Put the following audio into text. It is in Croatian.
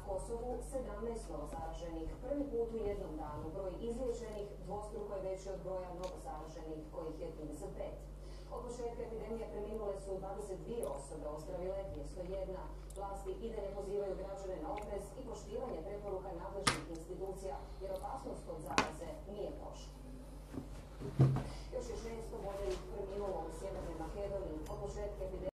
Kosovu 17 novozaraženih. Prvi put u jednom danu broj izliječenih dvostruko je veći od broja novozaraženih, kojih je 35. Od početka epidemije preminule su 22 osobe, ozdravile 201. Vlasti i dalje pozivaju građane na oprez i poštivanje preporuka nadležnih institucija